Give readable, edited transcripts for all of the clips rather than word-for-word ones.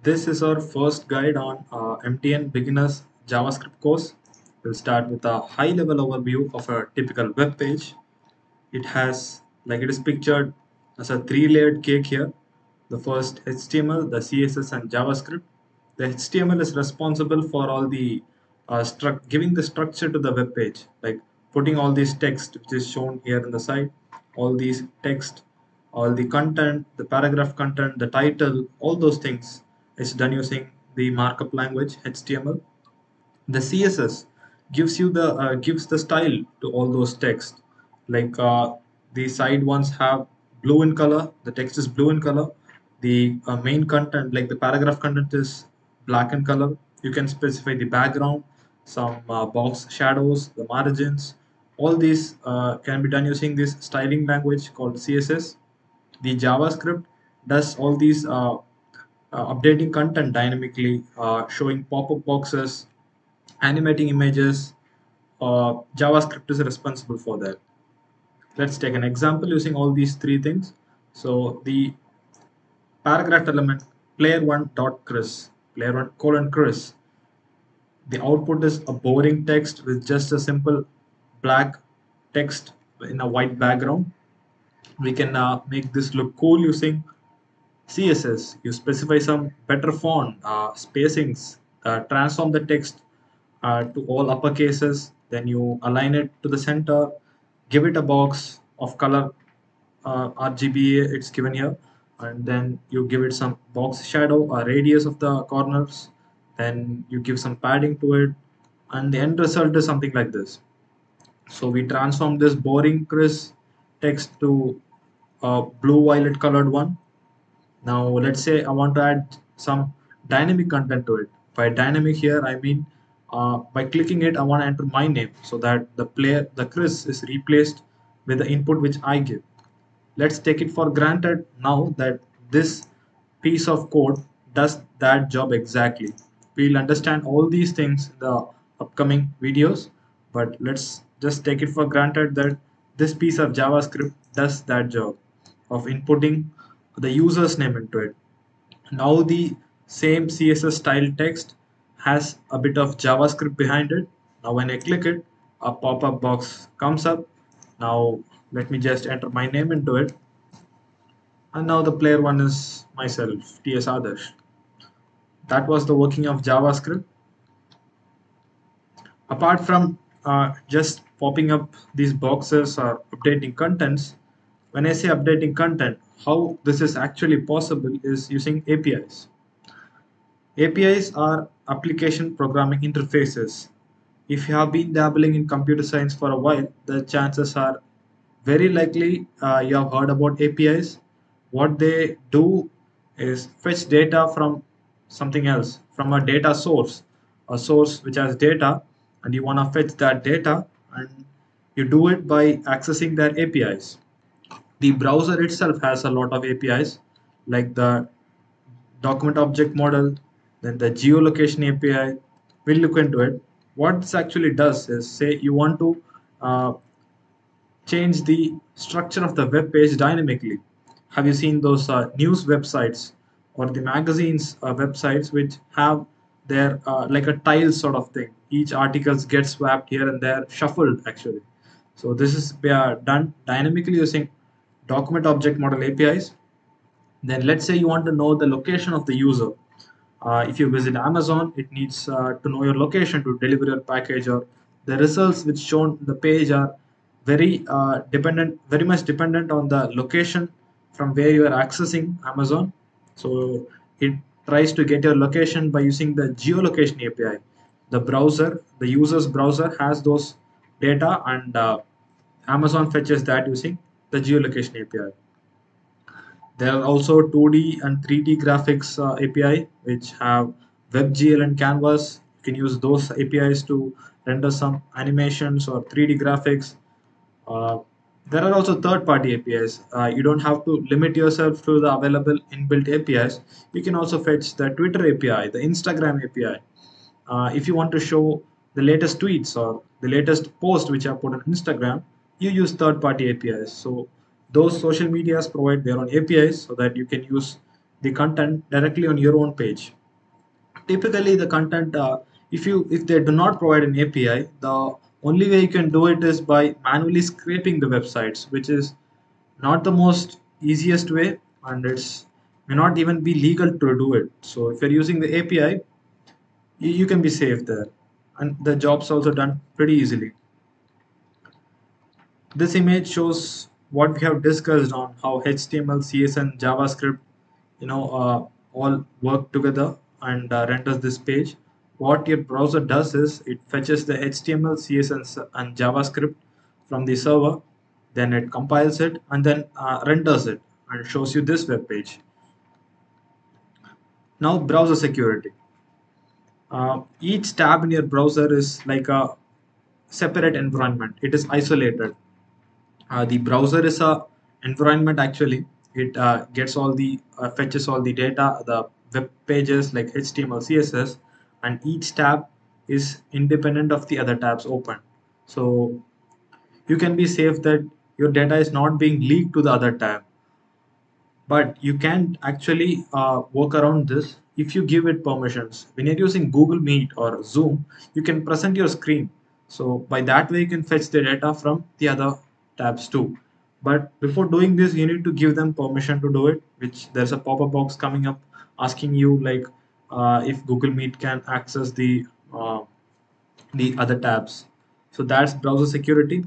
This is our first guide on MTN Beginners JavaScript course. We'll start with a high-level overview of a typical web page. It is pictured as a three-layered cake here. The first HTML, the CSS, and JavaScript. The HTML is responsible for all the giving the structure to the web page, like putting all this text which is shown here in the side, all these text, all the content, the paragraph content, the title, all those things is done using the markup language HTML. The CSS gives the style to all those text. Like the side ones have blue in color, the text is blue in color. The main content, like the paragraph content, is black in color. You can specify the background, some box shadows, the margins. All these can be done using this styling language called CSS. The JavaScript does all these updating content dynamically, showing pop-up boxes, animating images. JavaScript is responsible for that. Let's take an example using all these three things. So the paragraph element player1 dot Chris, player1 colon Chris. The output is a boring text with just a simple black text in a white background. We can make this look cool using CSS. You specify some better font, spacings, transform the text to all upper cases, then you align it to the center, give it a box of color RGB, it's given here, and then you give it some box shadow, a radius of the corners, then you give some padding to it, and the end result is something like this. So we transform this boring crisp text to a blue violet colored one. Now let's say I want to add some dynamic content to it. By dynamic here, I mean by clicking it, I want to enter my name so that the Chris is replaced with the input which I give. Let's take it for granted now that this piece of code does that job exactly. We'll understand all these things in the upcoming videos, but let's just take it for granted that this piece of JavaScript does that job of inputting the user's name into it. Now the same CSS style text has a bit of JavaScript behind it. Now when I click it, a pop-up box comes up. Now let me just enter my name into it. And now the player one is myself, TS Adarsh. That was the working of JavaScript. Apart from just popping up these boxes or updating contents, when I say updating content, how this is actually possible is using APIs. APIs are application programming interfaces. If you have been dabbling in computer science for a while, the chances are very likely you have heard about APIs. What they do is fetch data from something else, from a data source, a source which has data, and you want to fetch that data, and you do it by accessing their APIs. The browser itself has a lot of APIs, like the document object model, then the geolocation API. We'll look into it. What this actually does is, say you want to uh, change the structure of the web page dynamically. Have you seen those news websites or the magazines websites which have their like a tile sort of thing? Each articles gets swapped here and there, shuffled actually. So this is done dynamically using document object model APIs. Then let's say you want to know the location of the user. If you visit Amazon, it needs to know your location to deliver your package, or the results which shown the page are very much dependent on the location from where you are accessing Amazon. So it tries to get your location by using the geolocation API. The browser, the user's browser has those data, and Amazon fetches that using the geolocation API. There are also 2D and 3D graphics API, which have WebGL and Canvas. You can use those APIs to render some animations or 3D graphics. Uh, there are also third-party APIs. You don't have to limit yourself to the available inbuilt APIs. You can also fetch the Twitter API, the Instagram API. If you want to show the latest tweets or the latest post which are put on Instagram, you use third-party APIs. So those social medias provide their own APIs so that you can use the content directly on your own page. Typically the content, if they do not provide an API, the only way you can do it is by manually scraping the websites, which is not the most easiest way, and it's may not even be legal to do it. So if you're using the API, you can be safe there, and the job's also done pretty easily. This image shows what we have discussed on how HTML, CS, and JavaScript, all work together and renders this page. What your browser does is it fetches the HTML, CS, and JavaScript from the server, then it compiles it and then renders it and shows you this web page. Now, browser security. Each tab in your browser is like a separate environment. It is isolated. The browser is a environment actually. It gets all the fetches all the data, the web pages like HTML, CSS, and each tab is independent of the other tabs open. So you can be safe that your data is not being leaked to the other tab. But you can actually work around this if you give it permissions. When you're using Google Meet or Zoom, you can present your screen. So by that way, you can fetch the data from the other tabs too. But before doing this, you need to give them permission to do it, which there's a pop-up box coming up asking you like if Google Meet can access the other tabs. So that's browser security.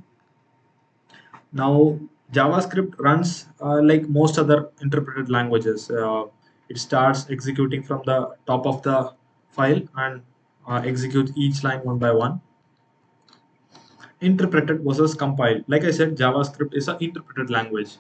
Now, JavaScript runs like most other interpreted languages. It starts executing from the top of the file and executes each line one by one. Interpreted versus compiled. Like I said, JavaScript is an interpreted language.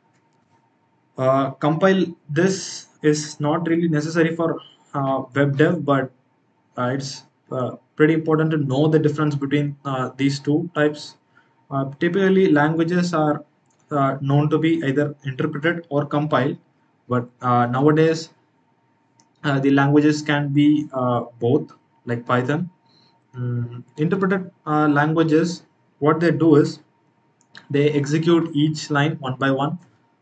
Compile this is not really necessary for web dev, but it's pretty important to know the difference between these two types. Typically, languages are known to be either interpreted or compiled, but nowadays the languages can be both, like Python. Interpreted languages, what they do is they execute each line one by one.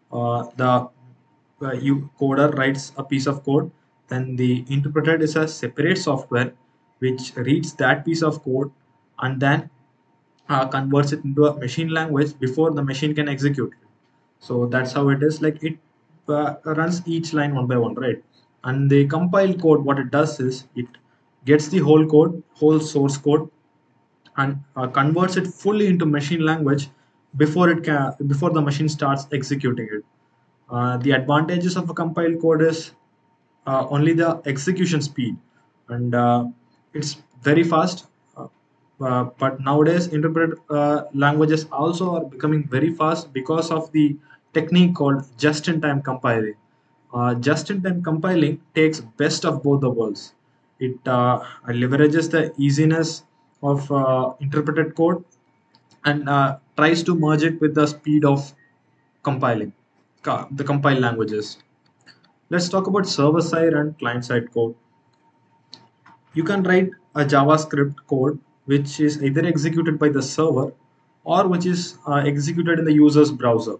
The coder writes a piece of code, then the interpreter is a separate software which reads that piece of code and then converts it into a machine language before the machine can execute it. So that's how it is. Like it runs each line one by one, right? And the compiled code, what it does is it gets the whole code, whole source code, and converts it fully into machine language before the machine starts executing it. The advantages of a compiled code is only the execution speed, and it's very fast. But nowadays, interpreted languages also are becoming very fast because of the technique called just-in-time compiling. Just-in-time compiling takes best of both the worlds. It leverages the easiness of interpreted code and tries to merge it with the speed of compiling the compiled languages. Let's talk about server side and client side code. You can write a JavaScript code which is either executed by the server or which is executed in the user's browser.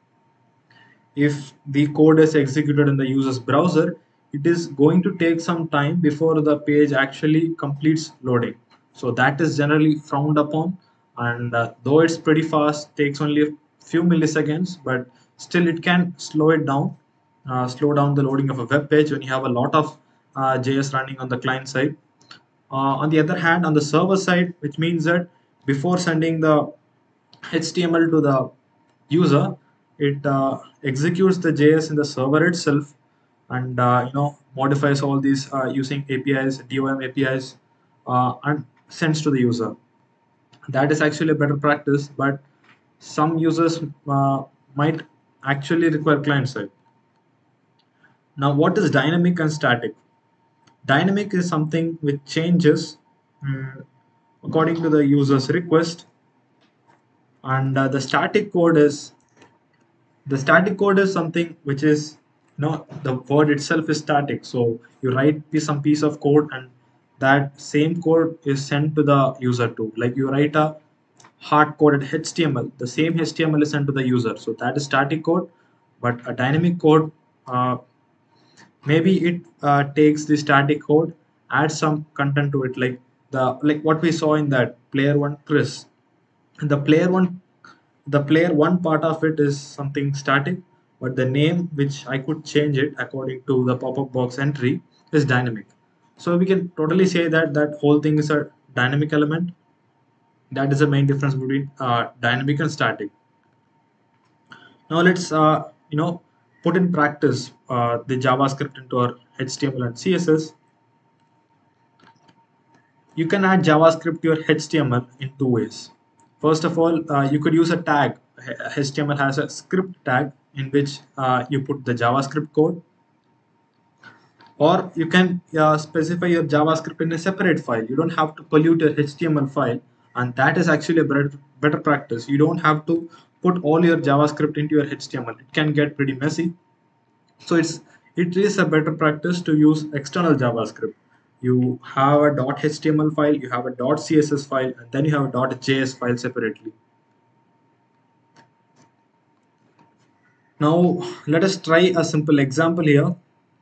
If the code is executed in the user's browser, it is going to take some time before the page actually completes loading. So that is generally frowned upon, and though it's pretty fast, takes only a few milliseconds, but still it can slow down the loading of a web page when you have a lot of JS running on the client side. On the other hand, on the server side, which means that before sending the HTML to the user, it executes the JS in the server itself, and modifies all these using APIs, DOM APIs, and sends to the user. That is actually a better practice, but some users might actually require client side. Now, what is dynamic and static? Dynamic is something which changes according to the user's request, and the static code is something which is, the word itself is static. So you write some piece of code, and that same code is sent to the user too. Like you write a hard coded HTML, the same HTML is sent to the user. So that is static code, but a dynamic code. Maybe it takes the static code, adds some content to it, like what we saw in that player one Chris. The player one part of it is something static, but the name which I could change it according to the pop-up box entry is dynamic. So we can totally say that that whole thing is a dynamic element. That is the main difference between dynamic and static. Now let's put in practice the JavaScript into our HTML and CSS. You can add JavaScript to your HTML in two ways. First of all, you could use a tag. HTML has a script tag in which you put the JavaScript code, or you can specify your JavaScript in a separate file. You don't have to pollute your HTML file, and that is actually a better practice. You don't have to put all your JavaScript into your HTML. It can get pretty messy. So it is a better practice to use external JavaScript. You have a .html file, you have a .css file, and then you have a .js file separately. Now let us try a simple example here.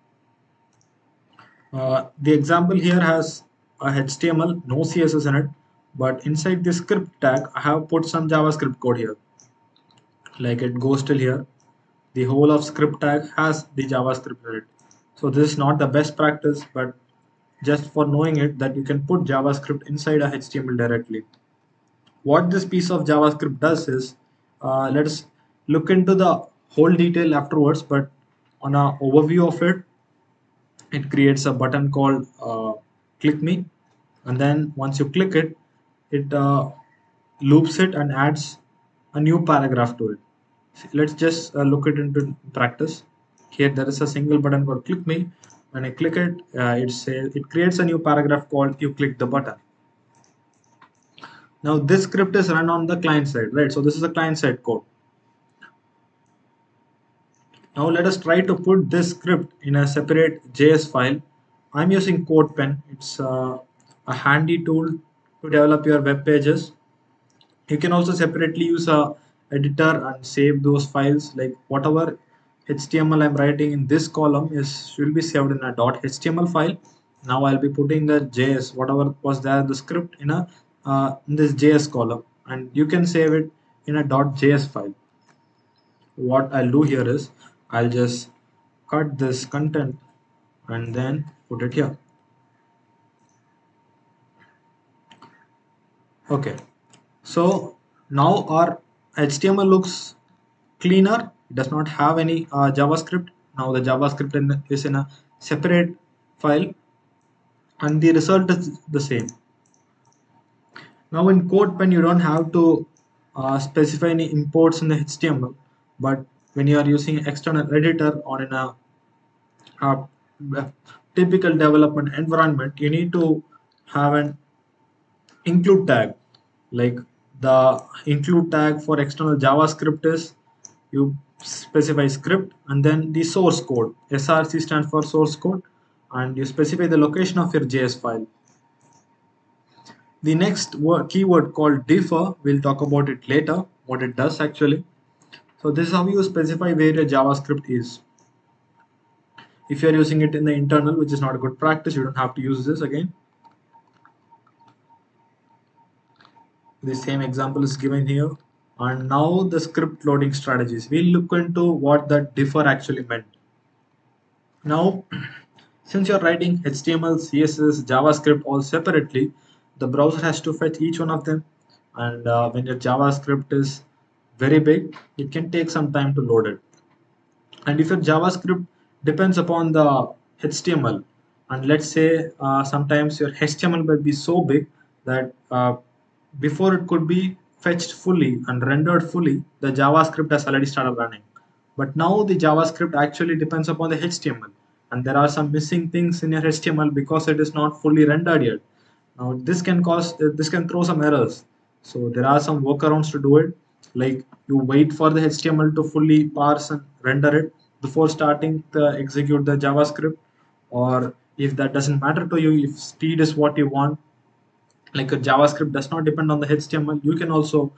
The example here has a HTML, no CSS in it, but inside the script tag, I have put some JavaScript code here. Like it goes till here. The whole of script tag has the JavaScript in it. So this is not the best practice, but just for knowing it that you can put JavaScript inside a HTML directly. What this piece of JavaScript does is, let's look into the whole detail afterwards, but on an overview of it, it creates a button called click me, and then once you click it, it loops it and adds a new paragraph to it. Let's just look it into practice. Here there is a single button called click me. When I click it, it creates a new paragraph called you click the button. Now this script is run on the client side, right? So this is a client side code. Now let us try to put this script in a separate JS file. I'm using CodePen. It's a handy tool to develop your web pages. You can also separately use a editor and save those files, like whatever HTML I'm writing in this column is will be saved in a .html file. Now I'll be putting the JS, whatever was there the script in this JS column, and you can save it in a .js file. What I'll do here is I'll just cut this content and then put it here. Okay, so now our HTML looks cleaner. It does not have any JavaScript. Now the JavaScript is in a separate file, and the result is the same. Now in CodePen you don't have to specify any imports in the HTML, but when you are using external editor or in a typical development environment, you need to have an include tag. Like the include tag for external JavaScript is you specify script and then the source code. SRC stands for source code, and you specify the location of your JS file. The next keyword called differ, we'll talk about it later, what it does actually. So this is how you specify where your JavaScript is. If you're using it in the internal, which is not a good practice, you don't have to use this again. The same example is given here. And now the script loading strategies. We'll look into what that differ actually meant. Now, since you're writing HTML, CSS, JavaScript all separately, the browser has to fetch each one of them. And when your JavaScript is very big, it can take some time to load it. And if your JavaScript depends upon the HTML, and let's say sometimes your HTML might be so big that before it could be fetched fully and rendered fully, the JavaScript has already started running. But now the JavaScript actually depends upon the HTML, and there are some missing things in your HTML because it is not fully rendered yet. Now this can throw some errors. So there are some workarounds to do it. Like you wait for the HTML to fully parse and render it before starting to execute the JavaScript. Or if that doesn't matter to you, if speed is what you want, like a JavaScript does not depend on the HTML, you can also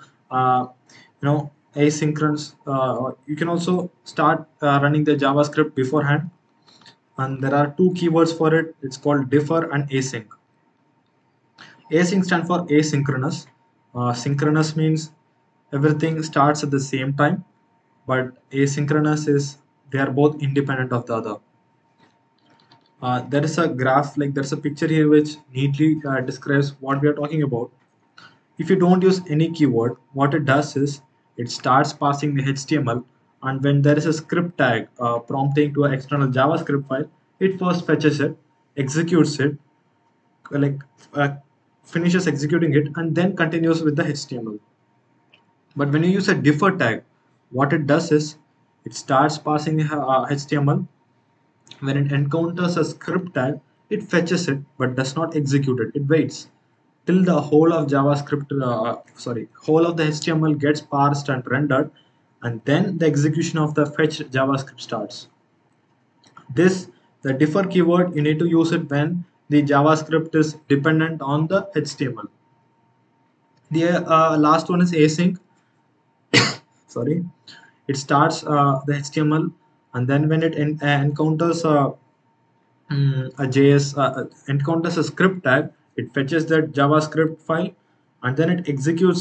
asynchronous. You can also start running the JavaScript beforehand. and there are two keywords for it. It's called differ and async. Async stands for asynchronous. Synchronous means everything starts at the same time, but asynchronous is they are both independent of the other. There is a graph, like there's a picture here which neatly describes what we are talking about. If you don't use any keyword, what it does is it starts passing the HTML, and when there is a script tag prompting to an external JavaScript file, it first fetches it, executes it, like uh, finishes executing it, and then continues with the HTML. But when you use a differ tag, what it does is it starts passing the HTML. When it encounters a script tag, it fetches it but does not execute it. It waits till the whole of whole of the HTML gets parsed and rendered, and then the execution of the fetch JavaScript starts. This, the differ keyword, you need to use it when the JavaScript is dependent on the HTML. The last one is async. Sorry, it starts the HTML, and then when it encounters a JS encounters a script tag, it fetches that JavaScript file, and then it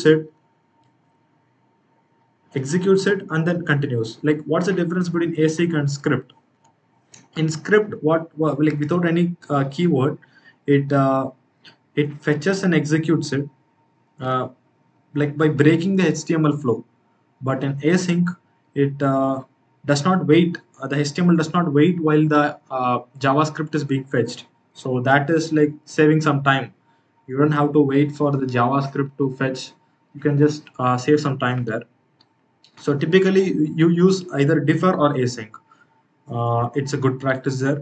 executes it, and then continues. Like, what's the difference between async and script? In script, like without any keyword, it it fetches and executes it, uh, like by breaking the HTML flow. But in async, it does not wait. The HTML does not wait while the JavaScript is being fetched. So that is like saving some time. You don't have to wait for the JavaScript to fetch. You can just save some time there. So typically, you use either differ or async. It's a good practice there.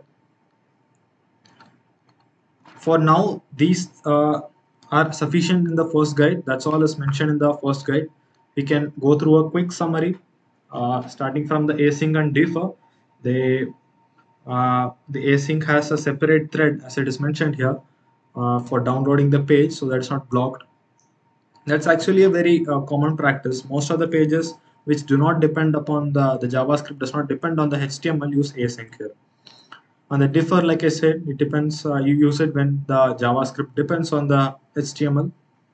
For now, these are sufficient in the first guide. That's all is mentioned in the first guide. We can go through a quick summary, starting from the async and differ. They the async has a separate thread, as it is mentioned here, for downloading the page, so that's not blocked. That's actually a very common practice. Most of the pages which do not depend upon the JavaScript, does not depend on the HTML, use async here. On the differ, like I said, it depends. You use it when the JavaScript depends on the HTML.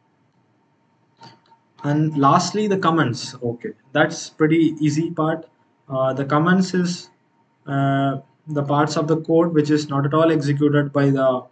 And lastly, the comments. Okay, that's pretty easy part. The comments is the parts of the code which is not at all executed by the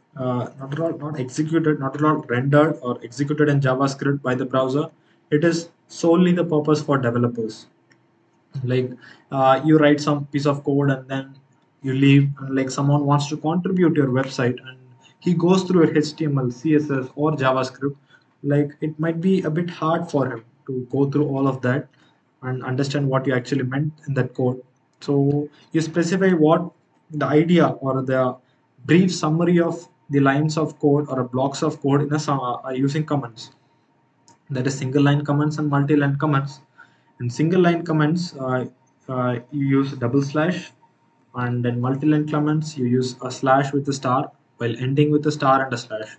not at all rendered or executed in JavaScript by the browser. It is solely the purpose for developers. Like, you write some piece of code and then you leave, and like someone wants to contribute to your website and he goes through your HTML, CSS, or JavaScript. Like, it might be a bit hard for him to go through all of that and understand what you actually meant in that code. So you specify what the idea or the brief summary of the lines of code or blocks of code in using comments. That is single line comments and multi line comments. In single line comments, you use double slash, and then multi line comments you use a slash with a star, while ending with a star and a slash.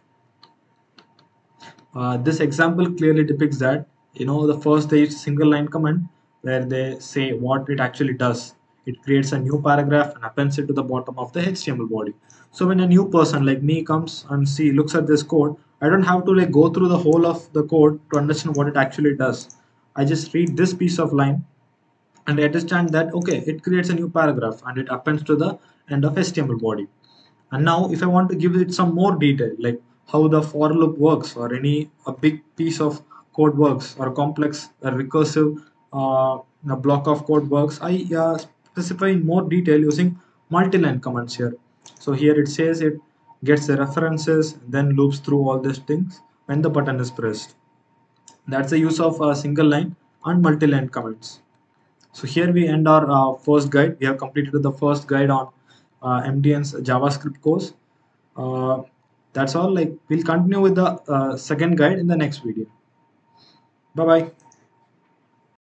This example clearly depicts that, the first there is single line comment where they say what it actually does. It creates a new paragraph and appends it to the bottom of the HTML body. So when a new person like me comes and looks at this code, I don't have to like go through the whole of the code to understand what it actually does. I just read this piece of line and I understand that, okay, it creates a new paragraph and it appends to the end of HTML body. And now if I want to give it some more detail, like how the for loop works, or any a big piece of code works, or a complex recursive a block of code works, I specify in more detail using multi-line comments here. So here it says it gets the references, then loops through all these things when the button is pressed. That's the use of single line and multi-line comments. So here we end our first guide. We have completed the first guide on MDN's JavaScript course. Uh, that's all. Like, we'll continue with the second guide in the next video. Bye bye.